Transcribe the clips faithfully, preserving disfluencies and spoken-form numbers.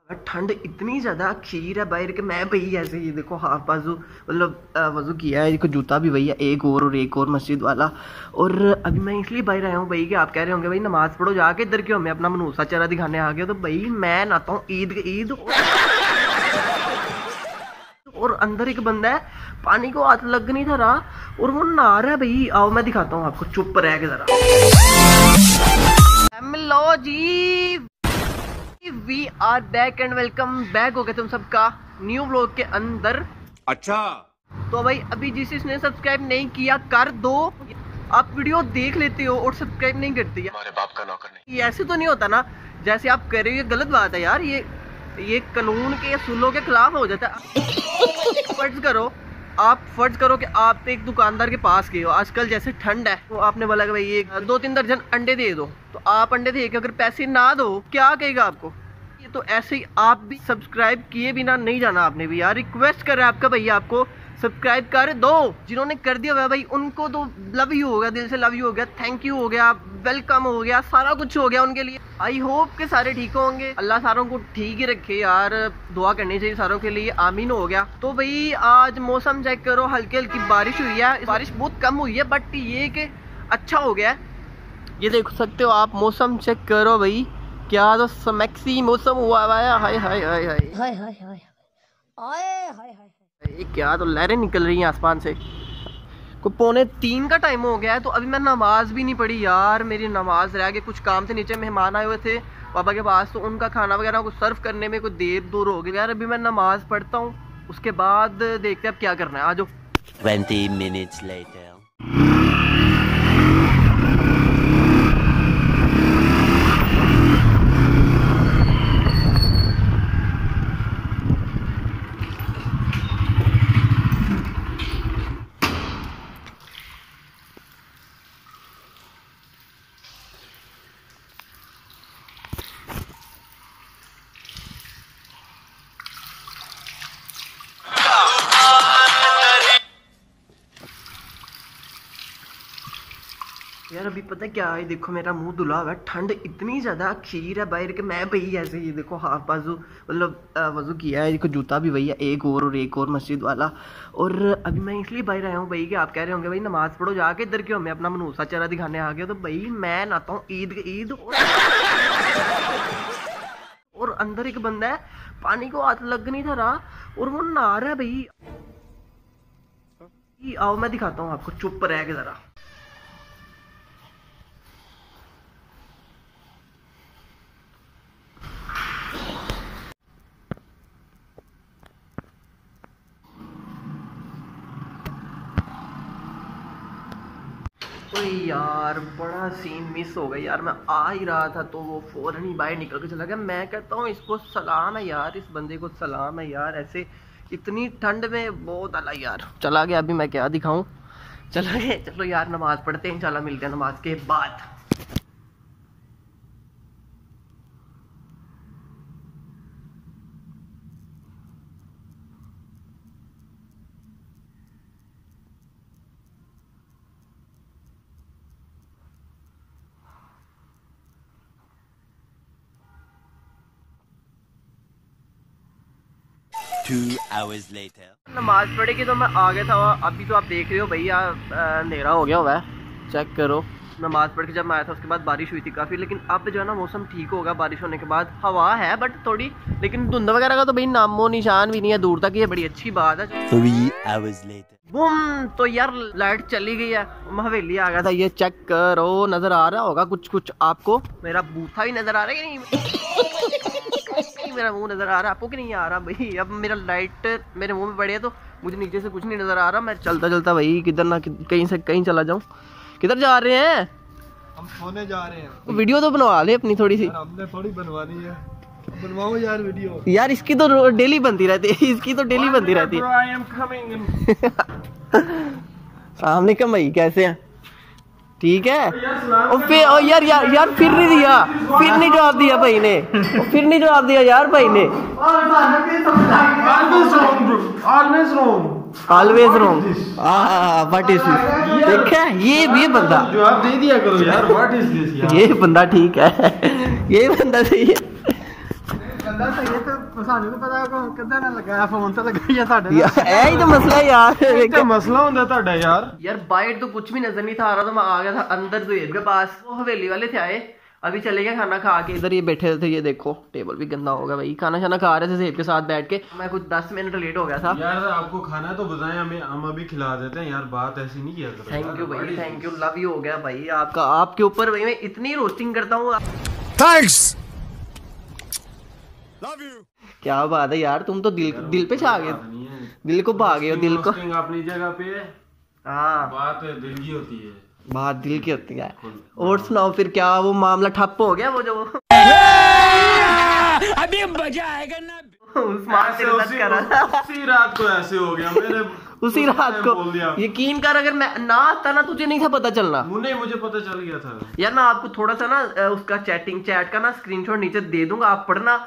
ठंड इतनी ज़्यादा खीर है बाहर के मैं भाई ऐसे ही देखो हाफ बाजू मतलब वजू किया है, इसको जूता भी वही है एक और और एक और मस्जिद वाला। और अभी मैं इसलिए बाहर आया हूँ भाई कि आप कह रहे होंगे भाई नमाज पढ़ो जाके, इधर क्यों हमें अपना मनूसा चेहरा दिखाने आ गया। तो भाई मैं नहाता हूँ ईद ईद और अंदर एक बंदा है पानी को हाथ लग नहीं था रहा और वो नहा रहा है भाई। आओ मैं दिखाता हूँ आपको, चुप रह के जरा। हेलो जी, we are back and welcome back हो गए तुम सबका न्यू व्लॉग के अंदर। अच्छा तो भाई अभी जिस जिसने सब्सक्राइब नहीं किया कर दो। आप वीडियो देख लेते हो और सब्सक्राइब नहीं करते यार, हमारे बाप का नौकर नहीं। ये ऐसे तो नहीं होता ना जैसे आप कह रहे हो, ये गलत बात है यार। ये ये कानून के असूलों के खिलाफ हो जाता है। फर्ज करो आप फर्ज करो कि आप एक दुकानदार के पास गए हो, आजकल जैसे ठंड है तो आपने बोला कि भाई एक दो तीन दर्जन अंडे दे दो, तो आप अंडे दे के अगर पैसे ना दो क्या कहेगा आपको? ये तो ऐसे ही आप भी सब्सक्राइब किए बिना नहीं जाना आपने भी यार। रिक्वेस्ट कर रहा है आपका भैया, आपको सब्सक्राइब कर दो। जिन्होंने कर दिया हुआ भाई उनको तो लव यू हो गया, दिल से लव यू हो गया, थैंक यू हो गया, वेलकम हो गया, सारा कुछ हो गया उनके लिए। आई होप के सारे ठीक होंगे, अल्लाह सारों को ठीक ही रखे यार, दुआ करनी चाहिए सारों के लिए, आमीन हो गया। तो भाई आज मौसम चेक करो, हल्की हल्की बारिश हुई है, बारिश बहुत कम हुई है बट ये कि अच्छा हो गया है। ये देख सकते हो आप, मौसम चेक करो भाई, क्या तो समैक्सी मौसम हुआ हुआ है। हाय हाय हाय हाय हाय हाय हाय हाय हाय हाय ये क्या तो लहरें निकल रही हैं आसमान से। को पौने तीन का टाइम हो गया है तो अभी मैं नमाज भी नहीं पढ़ी यार, मेरी नमाज रह गई। कुछ काम से नीचे मेहमान आए हुए थे पापा के पास, तो उनका खाना वगैरह को सर्व करने में कोई देर दूर हो गई यार। अभी मैं नमाज पढ़ता हूँ, उसके बाद देखते हैं अब क्या करना है। आ जाओ। Twenty minutes later. यार अभी पता है क्या है, देखो मेरा मुंह धुला हुआ है, ठंड इतनी ज़्यादा खीर है बाहर के मैं भाई ऐसे ही देखो हाफ बाजू मतलब वजू किया है, इसको जूता भी वही है एक और और एक और मस्जिद वाला। और अभी मैं इसलिए बाहर आया हूँ भाई कि आप कह रहे होंगे भाई नमाज पढ़ो जाके, इधर क्यों हमें अपना मनूसा चेहरा दिखाने आ गया। तो भाई मैं नहाता हूँ ईद ईद और अंदर एक बंदा है पानी को हाथ लग नहीं था रहा और वो नहा रहा है भाई। आओ मैं दिखाता हूँ आपको, चुप रह के जरा। ओए यार बड़ा सीन मिस हो गया यार, मैं आ ही रहा था तो वो फौरन ही बाहर निकल के चला गया। मैं कहता हूँ इसको सलाम है यार, इस बंदे को सलाम है यार, ऐसे इतनी ठंड में बहुत अला यार चला गया। अभी मैं क्या दिखाऊं, चला गया। चलो यार नमाज पढ़ते हैं, इंशाल्लाह मिलते हैं नमाज के बाद। Two hours later. नमाज पढ़ेगी तो मैं आ गया था। अभी तो आप देख रहे हो भैया अंधेरा हो गया हुआ है, चेक करो। नमाज पढ़ के जब मैं आया था उसके बाद बारिश हुई थी काफ़ी, लेकिन अब जो है ना मौसम ठीक होगा बारिश होने के बाद। हवा है बट थोड़ी, लेकिन धुंध वगैरह का तो भाई नामो निशान भी नहीं है दूर तक, ये बड़ी अच्छी बात है। Three hours later. बूम, तो यार लाइट चली गई है, मैं हवेली आ गया था। ये चेक करो, नजर आ रहा होगा कुछ कुछ आपको, मेरा बूथा भी नजर आ रहा है कि नहीं? मेरा मुंह नजर आ रहा है आपको कि नहीं आ रहा भाई? अब मेरा लाइट मेरे मुंह में पड़ी है तो मुझे नीचे से कुछ नहीं नजर आ रहा। मैं चलता चलता भाई किधर ना कहीं से कहीं चला जाऊं। किधर जा रहे हैं? हम सोने जा रहे हैं। वीडियो तो बनवा ले अपनी थोड़ी सी। हमने थोड़ी बनवानी है, बनवाओ यार वीडियो। यार इसकी तो डेली बनती रहती है, इसकी तो डेली बनती रहती है। सामने कम भाई कैसे हैं? ठीक है। और फिर और यार यार यार फिर नहीं दिया, फिर नहीं जवाब दिया भाई ने, फिर नहीं जवाब दिया यार भाई ने। Always wrong. What is this? देखा ये ये बंदा जवाब दे दिया करो यार, व्हाट इज दिस यार। ये बंदा ठीक है, ये बंदा सही है। गल सही है तो सानू तो पता को किद्दां ना लगा फोन तो लगा या साडे यही तो मसला है यार। क्या मसला होंदा ਤੁਹਾਡਾ यार यार बाहर तो कुछ भी नजर नहीं था आ रहा, तो मैं आ गया था अंदर जुएब के पास। वो हवेली वाले थे आए, अभी चले गए खाना खा के। इधर ये बैठे थे, ये देखो टेबल भी गंदा होगा भाई। खाना शाना खा रहे थे ज़ेब के साथ बैठ के। मैं कुछ दस मिनट लेट हो गया था। यार आपको खाना तो बताएं, हमें हम अभी खिला देते हैं यार, बात ऐसी नहीं किया करो। थैंक यू भाई, थैंक यू, लव यू हो गया भाई आपका। आपके ऊपर भाई मैं इतनी रोस्टिंग करता हूँ। Thanks, love you. क्या बात है यार, तुम तो दिल दिल पे छा गए, दिल को भा गए हो, दिल को। अपनी जगह पे है, हाँ बात दिल की होती है, बात दिल की होती है। और सुनाओ फिर, क्या वो मामला ठप्प हो गया? वो जो अभी मजा आएगा ना। उस्मान से उसी, कर रहा था। उसी रात को ऐसे हो गया मेरे उसी रात को यकीन कर, अगर मैं ना आता ना तुझे नहीं था पता चलना। मुझे मुझे पता चल गया था यार। मैं आपको थोड़ा सा ना उसका चैटिंग चैट का ना स्क्रीनशॉट नीचे दे दूंगा, आप पढ़ना।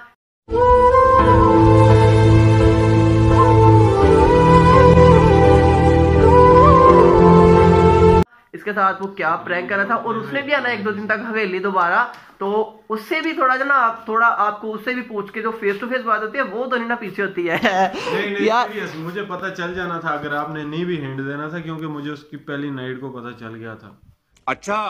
इसके साथ वो क्या प्रैंक कर रहा था, और उसने भी आना एक दो दिन तक हवेली दोबारा, तो उससे भी थोड़ा जो ना आप थोड़ा आपको उससे भी पूछ के जो फेस टू फेस बात होती है वो तो नहीं ना पीछे होती है। नहीं नहीं यार मुझे पता चल जाना था अगर आपने नहीं भी हिंट देना था, क्योंकि मुझे उसकी पहली नाइट को पता चल गया था। अच्छा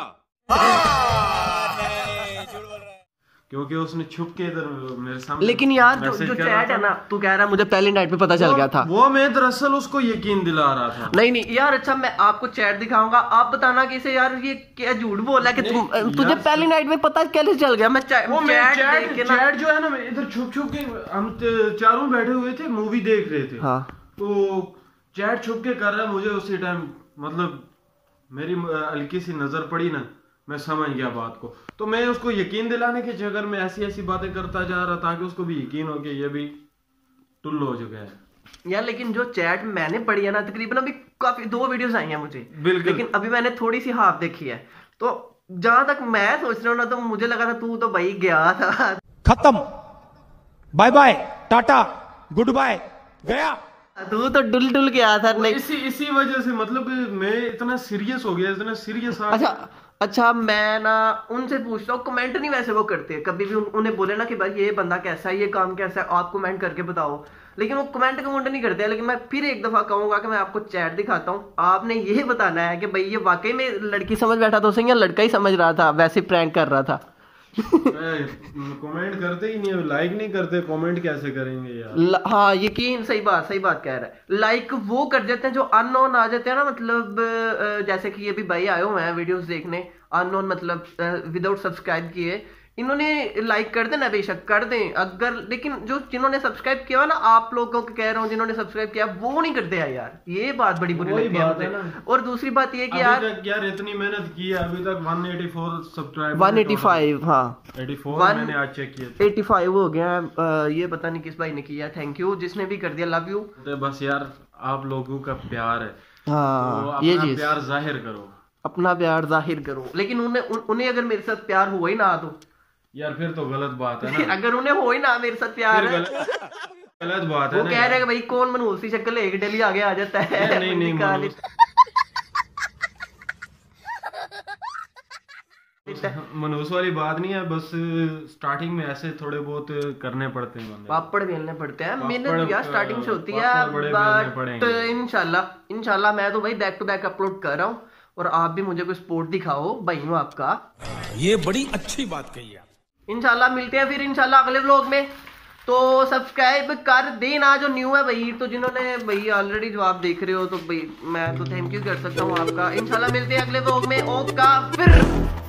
क्योंकि उसने छुप के इधर मेरे सामने। लेकिन यार जो जो चैट है ना, तू कह रहा है मुझे पहली नाइट पे पता चल गया था, वो मैं दरअसल उसको यकीन दिला रहा था। नहीं नहीं यार, अच्छा मैं आपको चैट दिखाऊंगा, आप बताना कि इसे यार ये क्या झूठ बोला कि तुम तुझे पहली नाइट में पता कैसे चल गया? मैं चैट चैट चैट जो है ना, मैं इधर छुप छुप के, हम चारों बैठे हुए थे मूवी देख रहे थे। हाँ। तो चैट छुप के कर रहा है, मुझे उसी टाइम मतलब मेरी हल्की सी नजर पड़ी ना, मैं समझ गया बात को। तो मैं उसको यकीन दिलाने के चक्कर में ऐसी ऐसी बातें करता जा रहा ताकि उसको भी यकीन हो कि ये भी टुल्लो हो चुका है यार। लेकिन जो चैट मैंने पढ़ी है ना, तकरीबन अभी काफी दो वीडियोस आई हैं मुझे, लेकिन अभी मैंने थोड़ी सी हाफ देखी है। तो जहां तक मैं सोच रहा हूँ ना, तो मुझे लगा था तू तो भाई गया था। खत्म, बाय बाय, टाटा, गुड बाय, गया। तू तो डुल डुल गया था। नहीं इसी इसी वजह से मतलब मैं इतना सीरियस हो गया, इतना सीरियस। अच्छा अच्छा, मैं ना उनसे पूछता हूँ, कमेंट नहीं वैसे वो करते कभी भी। उन, उन्हें बोले ना कि भाई ये बंदा कैसा है, ये काम कैसा है, आप कमेंट करके बताओ, लेकिन वो कमेंट कमेंट नहीं करते हैं। लेकिन मैं फिर एक दफा कहूंगा कि मैं आपको चैट दिखाता हूँ, आपने ये बताना है कि भाई ये वाकई में लड़की समझ बैठा था उसे या लड़का ही समझ रहा था, वैसे प्रैंक कर रहा था। कमेंट करते ही नहीं, लाइक नहीं करते, कमेंट कैसे करेंगे यार? हाँ यकीन, सही बात सही बात कह रहा है। लाइक वो कर देते हैं जो अननोन आ जाते हैं ना, मतलब जैसे कि ये भी भाई आए हुए हैं वीडियोस देखने, अननोन मतलब विदाउट सब्सक्राइब किए, इन्होंने लाइक कर देना, बेशक कर दें अगर, लेकिन जो जिन्होंने सब्सक्राइब किया ना, आप लोगों को कह रहा हूँ जिन्होंने सब्सक्राइब किया वो नहीं करते हैं यार, ये बात बड़ी बुरी लगती है मुझे। और दूसरी बात ये कि यार यार इतनी मेहनत की है, अभी तक एक सौ चौरासी सब्सक्राइबर, एक सौ पचासी, हाँ चौरासी मैंने आज चेक किया, पचासी हो गया। ये पता नहीं किस भाई ने किया, थैंक यू जिसने भी कर दिया, लव यू। तो बस यार आप लोगों का प्यार है, हाँ तो ये अपना चीज, प्यार जाहिर करो, अपना प्यार जाहिर करो। लेकिन उन्हें उन्हें अगर मेरे साथ प्यार हुआ ही ना तो यार फिर तो गलत बात है ना। अगर उन्हें हो ही ना मेरे साथ प्यार, गलत बात है। वो कह रहे हैं भाई कौन मनहूस सी शक्ल एक डेली आगे आ जाता है। नहीं नहीं मनहूस वाली बात नहीं है, बस स्टार्टिंग में ऐसे थोड़े बहुत करने पड़ते हैं, पापड़ बेलने पड़ते हैं, मेहनत यार स्टार्टिंग से होती है, बट इंशाल्लाह इंशाल्लाह मैं तो भाई बैक टू बैक अपलोड कर रहा हूँ, और आप भी मुझे कोई सपोर्ट दिखाओ भाई हूँ आपका। ये बड़ी अच्छी बात कही है। इंशाल्लाह मिलते हैं फिर इंशाल्लाह अगले व्लॉग में, तो सब्सक्राइब कर देना जो न्यू है भाई। तो जिन्होंने भाई ऑलरेडी जो आप देख रहे हो तो भाई मैं तो थैंक यू कर सकता हूँ आपका। इंशाल्लाह मिलते हैं अगले व्लॉग में, ओका फिर।